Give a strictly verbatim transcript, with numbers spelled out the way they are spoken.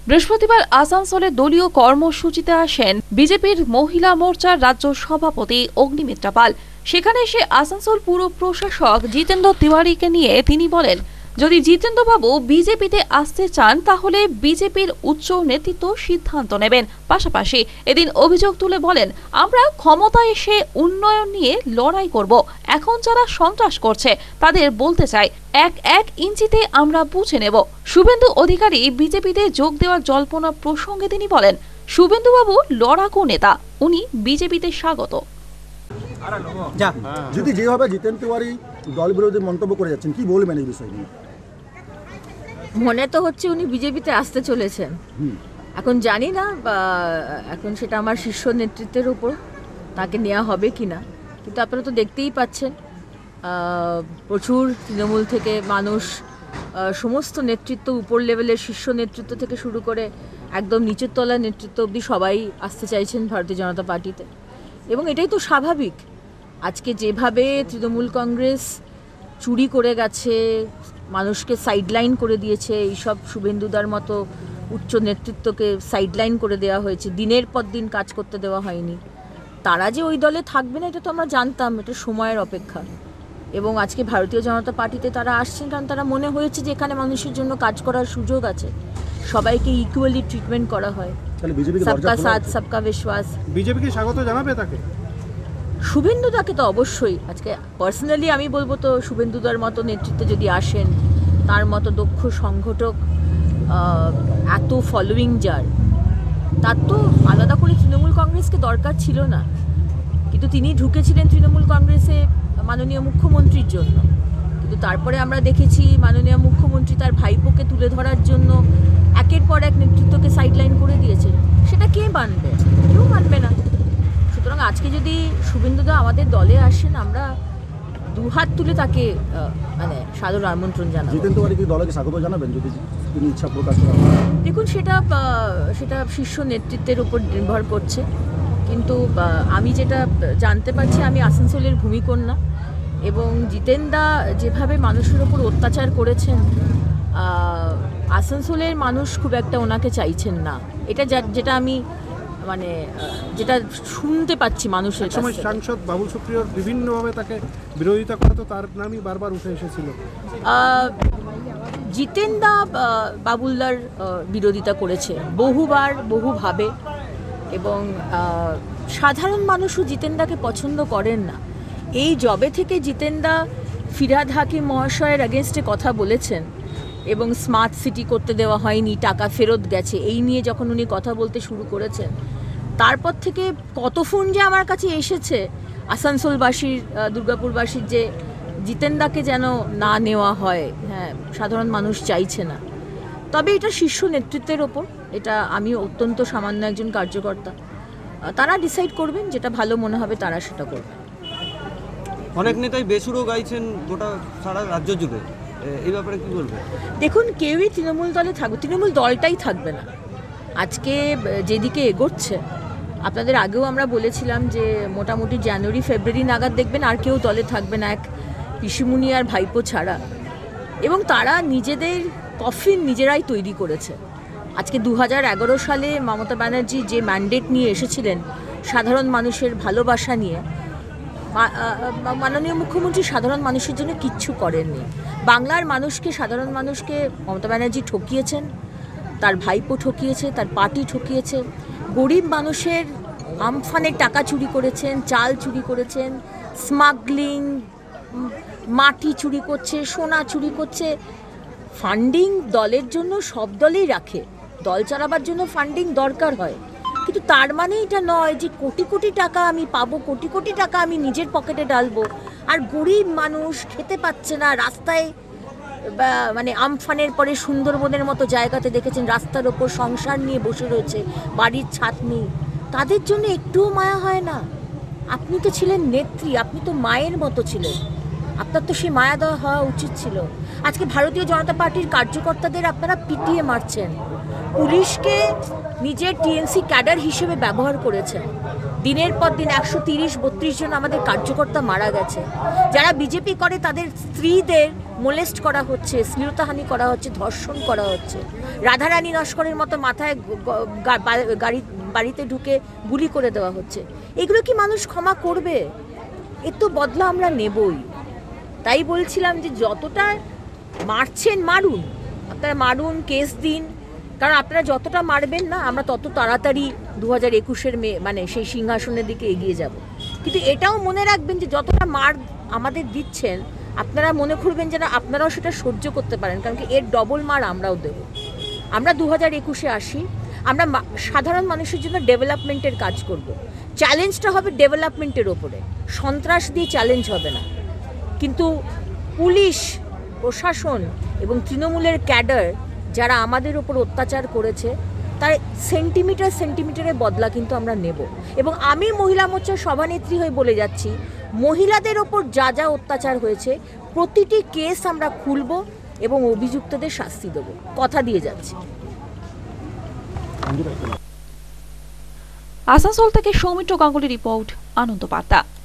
বৃহস্পতিবার আসানসোলে দলীয় কর্মসূচিতে আসেন বিজেপির মহিলা মোর্চার রাজ্য সভাপতি অগ্নিমিত্রা পাল। সেখানে এসে আসানসোল পুর প্রশাসক জিতেন্দ্র তিওয়ারিকে নিয়ে তিনি বলেন, যদি জিতেন্দ্রবাবু বিজেপিতে আসতে চান তাহলে বিজেপির উচ্চ নেতৃত্ব সিদ্ধান্ত নেবেন। পাশাপাশি এদিন অভিযোগ তুলে বলেন, আমরা ক্ষমতায় এসে উন্নয়ন নিয়ে লড়াই করব। এখন যারা সন্ত্রাস করছে তাদের বলতে চাই, এক এক ইঞ্চিতে আমরা বুঝে নেব। শুভেন্দু অধিকারী বিজেপিতে যোগ দেওয়ার জল্পনা প্রসঙ্গে তিনি বলেন, শুভেন্দুবাবু লড়াকু নেতা, উনি বিজেপিতে স্বাগত। যদি যেভাবে জিতেন তিওয়ারি দল বিরোধী মন্তব্য করে যাচ্ছেন, কি বলবেন এই বিষয় নিয়ে? মনে তো হচ্ছে উনি বিজেপিতে আসতে চলেছেন। এখন জানি না, এখন সেটা আমার শীর্ষ নেতৃত্বের উপর তাকে নেওয়া হবে কিনা, কিন্তু আপনারা তো দেখতেই পাচ্ছেন প্রচুর তৃণমূল থেকে মানুষ, সমস্ত নেতৃত্ব, উপর লেভেলের শীর্ষ নেতৃত্ব থেকে শুরু করে একদম নিচের তলার নেতৃত্ব অবধি সবাই আসতে চাইছেন ভারতীয় জনতা পার্টিতে, এবং এটাই তো স্বাভাবিক। আজকে যেভাবে তৃণমূল কংগ্রেস চুরি করে গেছে, মানুষকে সাইডলাইন করে দিয়েছে, এইসব শুভেন্দুদার মতো উচ্চ নেতৃত্বকে সাইডলাইন করে দেওয়া হয়েছে, দিনের পর দিন কাজ করতে দেওয়া হয়নি। তারা যে ওই দলে থাকবে না এটা তো আমরা জানতাম, এটা সময়ের অপেক্ষা। এবং আজকে ভারতীয় জনতা পার্টিতে তারা আসছেন কারণ তারা মনে হয়েছে যে এখানে মানুষের জন্য কাজ করার সুযোগ আছে, সবাইকে ইকুয়ালি ট্রিটমেন্ট করা হয়, সবকা সাথ সবকা বিশ্বাস। বিজেপিকে স্বাগত জানাবে তাকে? শুভেন্দুদাকে তো অবশ্যই। আজকে পার্সোনালি আমি বলবো তো, শুভেন্দুদার মতো নেতৃত্বে যদি আসেন, তার মতো দক্ষ সংগঠক, এত ফলোয়িং যার, তার তো আলাদা করে তৃণমূল কংগ্রেসকে দরকার ছিল না। কিন্তু তিনি ঢুকেছিলেন তৃণমূল কংগ্রেসে মাননীয় মুখ্যমন্ত্রীর জন্য, কিন্তু তারপরে আমরা দেখেছি মাননীয় মুখ্যমন্ত্রী তার ভাইপোকে তুলে ধরার জন্য একের পর এক নেতৃত্বকে সাইডলাইন করে দিয়েছেন। সেটা কে মানবে? কেউ মানবে না। সুতরাং আজকে যদি শুভেন্দুদা আমাদের দলে আসেন, আমরা দুহাত তুলে তাকে মানে সাদর আমন্ত্রণ জানাবো। জিতেন তিওয়ারি কি দলকে স্বাগত জানাবেন যদি তিনি ইচ্ছা প্রকাশ করেন? দেখুন, সেটা সেটা শীর্ষ নেতৃত্বের উপর নির্ভর করছে, কিন্তু আমি যেটা জানতে পারছি, আমি আসানসোলের ভূমিকন্যা, এবং জিতেনদা যেভাবে মানুষের ওপর অত্যাচার করেছেন, আসানসোলের মানুষ খুব একটা ওনাকে চাইছেন না। এটা যেটা আমি মানে যেটা শুনতে পাচ্ছি মানুষের কাছ থেকে। সাংসদ বাবুল সুপ্রিয়র বিভিন্নভাবে তাকে বিরোধিতা করা, তো তার নামই বারবার উঠে এসেছিল। জিতেনদা বাবুলদার বিরোধিতা করেছে বহুবার, বহুভাবে, এবং সাধারণ মানুষও জিতেনদাকে পছন্দ করেন না। এই জবে থেকে জিতেনদা ফিরহাদ হাকিম মহাশয়ের এগেনস্টে কথা বলেছেন, এবং স্মার্ট সিটি করতে দেওয়া হয়নি, টাকা ফেরত গেছে, এই নিয়ে যখন উনি কথা বলতে শুরু করেছেন, তারপর থেকে কত ফোন যে আমার কাছে এসেছে আসানসোলবাসীর, দুর্গাপুরবাসীর, যে জিতেনদাকে যেন না নেওয়া হয়। হ্যাঁ, সাধারণ মানুষ চাইছে না। তবে এটা শীর্ষ নেতৃত্বের ওপর, এটা আমি অত্যন্ত সামান্য একজন কার্যকর্তা, তারা ডিসাইড করবেন, যেটা ভালো মনে হবে তারা সেটা করবেন। অনেক নেতাই বেসুরো গাইছেন গোটা সারা রাজ্য জুড়ে, এই ব্যাপারে কি বলবেন? দেখুন, কেউই তৃণমূল দলে থাকবে, তৃণমূল দলটাই থাকবে না। আজকে যেদিকে এগোচ্ছে, আপনাদের আগেও আমরা বলেছিলাম যে মোটামুটি জানুয়ারি ফেব্রুয়ারি নাগাদ দেখবেন আর কেউ দলে থাকবে না, এক পিসিমুনি আর ভাইপো ছাড়া। এবং তারা নিজেদের কফিন নিজেরাই তৈরি করেছে। আজকে দু হাজার এগারো সালে মমতা ব্যানার্জি যে ম্যান্ডেট নিয়ে এসেছিলেন সাধারণ মানুষের ভালোবাসা নিয়ে, মাননীয় মুখ্যমন্ত্রী সাধারণ মানুষের জন্য কিচ্ছু করেননি। বাংলার মানুষকে, সাধারণ মানুষকে মমতা ব্যানার্জি ঠকিয়েছেন, তার ভাইপো ঠকিয়েছে, তার পার্টি ঠকিয়েছে। গরিব মানুষের আমফানের টাকা চুরি করেছেন, চাল চুরি করেছেন, স্মাগলিং, মাটি চুরি করছে, সোনা চুরি করছে। ফান্ডিং দলের জন্য সব দলেই রাখে, দল চালাবার জন্য ফান্ডিং দরকার হয়, কিন্তু তার মানে এটা নয় যে কোটি কোটি টাকা আমি পাবো, কোটি কোটি টাকা আমি নিজের পকেটে ডালবো, আর গরিব মানুষ খেতে পাচ্ছে না, রাস্তায় মানে আমফানের পরে সুন্দরবনের মতো জায়গাতে দেখেছেন রাস্তার ওপর সংসার নিয়ে বসে রয়েছে, বাড়ির ছাদ নেই, তাদের জন্য একটুও মায়া হয় না? আপনি তো ছিলেন নেত্রী, আপনি তো মায়ের মতো ছিলেন, আপনার তো সেই মায়া দেওয়া হওয়া উচিত ছিল। আজকে ভারতীয় জনতা পার্টির কার্যকর্তাদের আপনারা পিটিয়ে মারছেন, পুলিশকে নিজের টিএমসি ক্যাডার হিসেবে ব্যবহার করেছেন, দিনের পর দিন একশো তিরিশ বত্রিশ জন আমাদের কার্যকর্তা মারা গেছে। যারা বিজেপি করে তাদের স্ত্রীদের মোলেস্ট করা হচ্ছে, শ্লীলতাহানি করা হচ্ছে, ধর্ষণ করা হচ্ছে। রাধারানী নস্করের মতো মাথায় গাড়ি বাড়িতে ঢুকে গুলি করে দেওয়া হচ্ছে। এগুলো কি মানুষ ক্ষমা করবে? এর তো বদলা আমরা নেবই। তাই বলছিলাম যে যতটা মারছেন মারুন, আপনারা মারুন, কেস দিন, কারণ আপনারা যতটা মারবেন না আমরা তত তাড়াতাড়ি দু হাজার একুশের মে মানে সেই সিংহাসনের দিকে এগিয়ে যাব। কিন্তু এটাও মনে রাখবেন যে যতটা মার আমাদের দিচ্ছেন আপনারা মনে করবেন যেন আপনারাও সেটা সহ্য করতে পারেন, কারণ কি এর ডবল মার আমরাও দেব। আমরা দু হাজার একুশে আসি, আমরা সাধারণ মানুষের জন্য ডেভেলপমেন্টের কাজ করব। চ্যালেঞ্জটা হবে ডেভেলপমেন্টের ওপরে, সন্ত্রাস দিয়ে চ্যালেঞ্জ হবে না। কিন্তু পুলিশ প্রশাসন এবং তৃণমূলের ক্যাডার যারা আমাদের ওপর অত্যাচার করেছে তার সেন্টিমিটার সেন্টিমিটারের বদলা কিন্তু আমরা নেব। এবং আমি মহিলা মোর্চার সভানেত্রী হয়ে বলে যাচ্ছি, মহিলাদের ওপর যা যা অত্যাচার হয়েছে প্রতিটি কেস আমরা খুলব এবং অভিযুক্তদের শাস্তি দেব, কথা দিয়ে যাচ্ছি। আসানসোল থেকে সৌমিত্র গাঙ্গুলি রিপোর্ট, আনন্দ বার্তা।